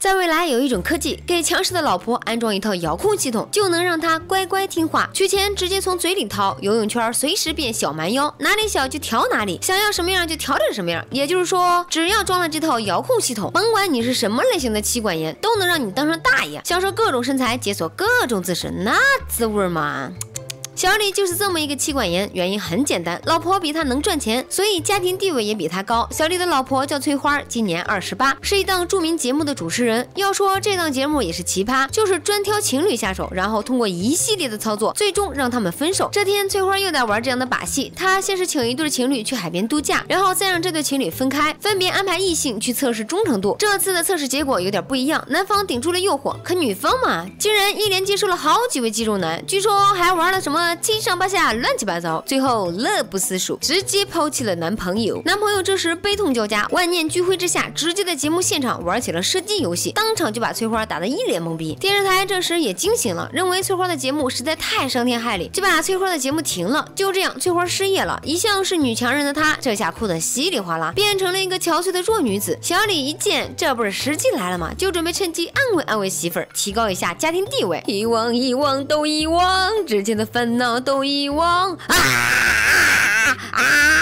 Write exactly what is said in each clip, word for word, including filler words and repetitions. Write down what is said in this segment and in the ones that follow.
在未来有一种科技，给强势的老婆安装一套遥控系统，就能让她乖乖听话，取钱直接从嘴里掏，游泳圈随时变小蛮腰，哪里小就调哪里，想要什么样就调整什么样。也就是说，只要装了这套遥控系统，甭管你是什么类型的妻管严，都能让你当上大爷，享受各种身材，解锁各种姿势，那滋味吗？小李就是这么一个妻管严，原因很简单，老婆比他能赚钱，所以家庭地位也比他高。小李的老婆叫翠花，今年二十八，是一档著名节目的主持人。要说这档节目也是奇葩，就是专挑情侣下手，然后通过一系列的操作，最终让他们分手。这天翠花又在玩这样的把戏，她先是请一对情侣去海边度假，然后再让这对情侣分开，分别安排异性去测试忠诚度。这次的测试结果有点不一样，男方顶住了诱惑，可女方嘛，竟然一连接受了好几位肌肉男，据说还玩了什么七上八下乱七八糟，最后乐不思蜀，直接抛弃了男朋友。男朋友这时悲痛交加，万念俱灰之下，直接在节目现场玩起了射击游戏，当场就把翠花打得一脸懵逼。电视台这时也惊醒了，认为翠花的节目实在太伤天害理，就把翠花的节目停了。就这样，翠花失业了，一向是女强人的她，这下哭得稀里哗啦，变成了一个憔悴的弱女子。小李一见，这不是时机来了吗？就准备趁机安慰安慰媳妇儿，提高一下家庭地位。遗忘遗忘都遗忘，之前的烦恼都遗忘啊啊！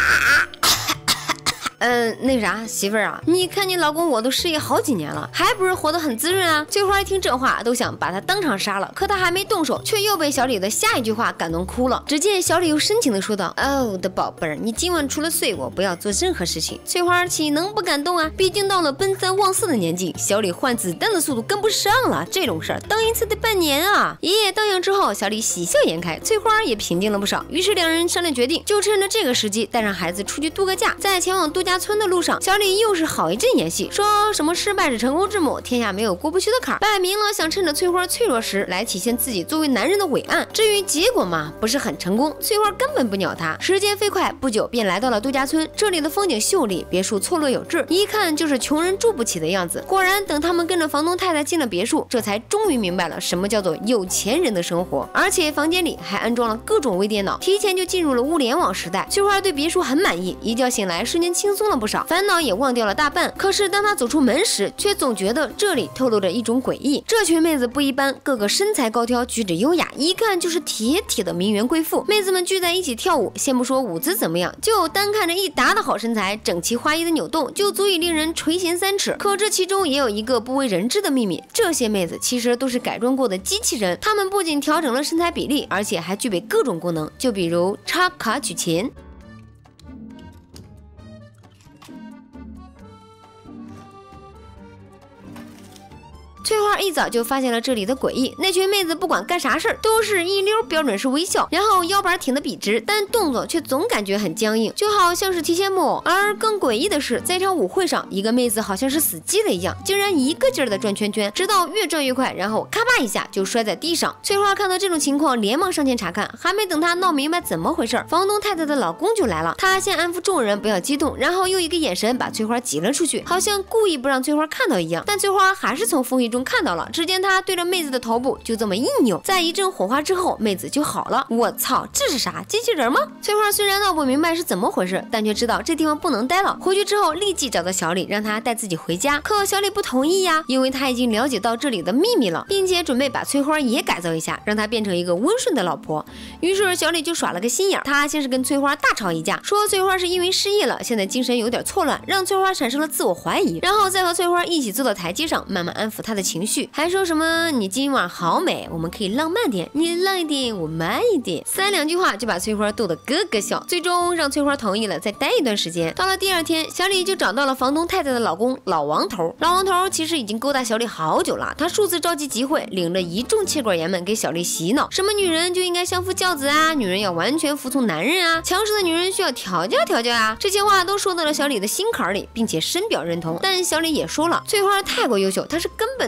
嗯，那啥，媳妇儿啊，你看你老公我都失业好几年了，还不是活得很滋润啊？翠花一听这话，都想把他当场杀了，可他还没动手，却又被小李的下一句话感动哭了。只见小李又深情的说道：“哦，我的宝贝儿，你今晚除了睡我，不要做任何事情。”翠花岂能不感动啊？毕竟到了奔三忘四的年纪，小李换子弹的速度跟不上了，这种事儿当一次得半年啊！一夜荡漾之后，小李喜笑颜开，翠花也平静了不少。于是两人商量决定，就趁着这个时机，带上孩子出去度个假。在前往度假村的路上，小李又是好一阵演戏，说什么失败是成功之母，天下没有过不去的坎儿，摆明了想趁着翠花脆弱时来体现自己作为男人的伟岸。至于结果嘛，不是很成功，翠花根本不鸟他。时间飞快，不久便来到了度假村，这里的风景秀丽，别墅错落有致，一看就是穷人住不起的样子。果然，等他们跟着房东太太进了别墅，这才终于明白了什么叫做有钱人的生活。而且房间里还安装了各种微电脑，提前就进入了物联网时代。翠花对别墅很满意，一觉醒来瞬间轻松了不少，烦恼也忘掉了大半。可是当他走出门时，却总觉得这里透露着一种诡异。这群妹子不一般，个个身材高挑，举止优雅，一看就是铁铁的名媛贵妇。妹子们聚在一起跳舞，先不说舞姿怎么样，就单看着一沓的好身材，整齐划一的扭动，就足以令人垂涎三尺。可这其中也有一个不为人知的秘密，这些妹子其实都是改装过的机器人，她们不仅调整了身材比例，而且还具备各种功能，就比如插卡取钱。翠花一早就发现了这里的诡异，那群妹子不管干啥事儿都是一溜标准式微笑，然后腰板挺得笔直，但动作却总感觉很僵硬，就好像是提线木偶。而更诡异的是，在一场舞会上，一个妹子好像是死机了一样，竟然一个劲儿的转圈圈，直到越转越快，然后咔吧一下就摔在地上。翠花看到这种情况，连忙上前查看，还没等她闹明白怎么回事，房东太太的老公就来了。他先安抚众人不要激动，然后又一个眼神把翠花挤了出去，好像故意不让翠花看到一样。但翠花还是从风雨中看到了，只见他对着妹子的头部就这么一扭，在一阵火花之后，妹子就好了。我操，这是啥？机器人吗？翠花虽然闹不明白是怎么回事，但却知道这地方不能待了。回去之后，立即找到小李，让他带自己回家。可小李不同意呀，因为他已经了解到这里的秘密了，并且准备把翠花也改造一下，让她变成一个温顺的老婆。于是小李就耍了个心眼，他先是跟翠花大吵一架，说翠花是因为失业了，现在精神有点错乱，让翠花产生了自我怀疑，然后再和翠花一起坐到台阶上，慢慢安抚她的情绪。还说什么你今晚好美，我们可以浪漫点，你浪一点，我慢一点，三两句话就把翠花逗得咯咯笑，最终让翠花同意了再待一段时间。到了第二天，小李就找到了房东太太的老公老王头。老王头其实已经勾搭小李好久了，他数次召集集会，领着一众切管严们给小李洗脑，什么女人就应该相夫教子啊，女人要完全服从男人啊，强势的女人需要调教调教啊，这些话都说到了小李的心坎里，并且深表认同。但小李也说了，翠花太过优秀，他是根本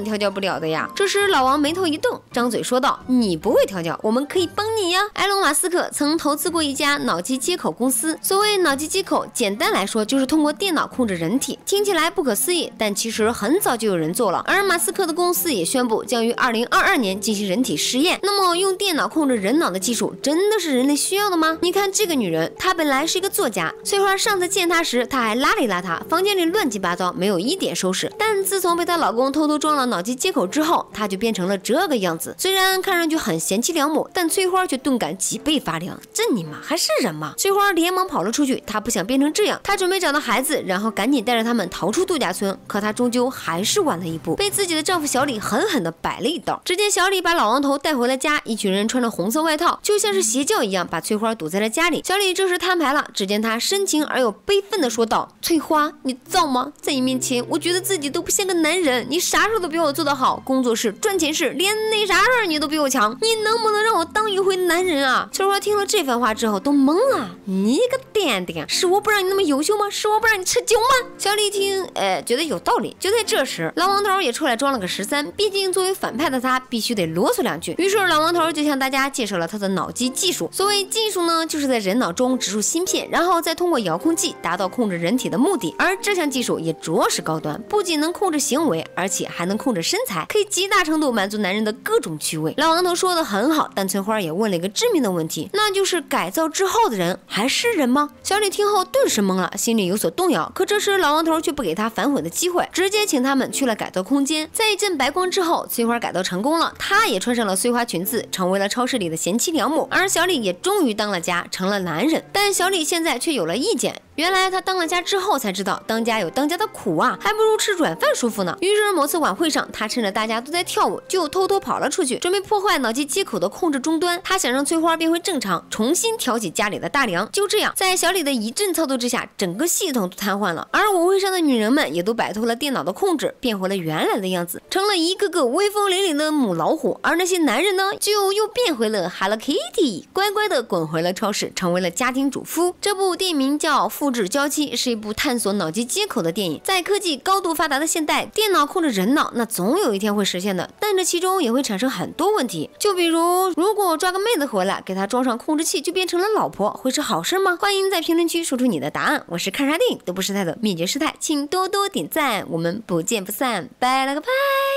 调教不了的呀。这时老王眉头一动，张嘴说道：“你不会调教，我们可以帮你呀。”埃隆·马斯克曾投资过一家脑机接口公司。所谓脑机接口，简单来说就是通过电脑控制人体。听起来不可思议，但其实很早就有人做了。而马斯克的公司也宣布将于二零二二年进行人体实验。那么用电脑控制人脑的技术，真的是人类需要的吗？你看这个女人，她本来是一个作家，翠花上次见她时，她还邋里邋遢，房间里乱七八糟，没有一点收拾。但自从被她老公偷偷装了脑机接口之后，她就变成了这个样子。虽然看上去很贤妻良母，但翠花却顿感脊背发凉。这你妈还是人吗？翠花连忙跑了出去，她不想变成这样，她准备找到孩子，然后赶紧带着他们逃出度假村。可她终究还是晚了一步，被自己的丈夫小李狠狠地摆了一刀。只见小李把老王头带回了家，一群人穿着红色外套，就像是邪教一样，把翠花堵在了家里。小李这时摊牌了，只见他深情而又悲愤地说道：“翠花，你造吗？在你面前，我觉得自己都不像个男人，你啥事都比我做得好，工作室、赚钱室，连那啥事儿你都比我强，你能不能让我当一回男人啊？”翠花听了这番话之后都懵了，你个爹爹，是我不让你那么优秀吗？是我不让你吃酒吗？小李一听，哎，觉得有道理。就在这时，老王头也出来装了个十三，毕竟作为反派的他必须得啰嗦两句。于是老王头就向大家介绍了他的脑机技术。所谓技术呢，就是在人脑中植入芯片，然后再通过遥控器达到控制人体的目的。而这项技术也着实高端，不仅能控制行为，而且还能控制身材，可以极大程度满足男人的各种趣味。老王头说的很好，但翠花也问了一个致命的问题，那就是改造之后的人还是人吗？小李听后顿时懵了，心里有所动摇。可这时老王头却不给他反悔的机会，直接请他们去了改造空间。在一阵白光之后，翠花改造成功了，她也穿上了碎花裙子，成为了超市里的贤妻良母。而小李也终于当了家，成了男人。但小李现在却有了意见。原来他当了家之后才知道，当家有当家的苦啊，还不如吃软饭舒服呢。于是某次晚会上，他趁着大家都在跳舞，就偷偷跑了出去，准备破坏脑机接口的控制终端。他想让翠花变回正常，重新挑起家里的大梁。就这样，在小李的一阵操作之下，整个系统都瘫痪了。而舞会上的女人们也都摆脱了电脑的控制，变回了原来的样子，成了一个个威风凛凛的母老虎。而那些男人呢，就又变回了 Hello Kitty， 乖乖的滚回了超市，成为了家庭主妇。这部电影名叫《复制娇妻》，是一部探索脑机接口的电影。在科技高度发达的现代，电脑控制人脑，那总有一天会实现的，但这其中也会产生很多问题。就比如，如果我抓个妹子回来，给她装上控制器，就变成了老婆，会是好事吗？欢迎在评论区说出你的答案。我是看啥电影都不失态的灭绝师太，请多多点赞，我们不见不散，拜了个拜。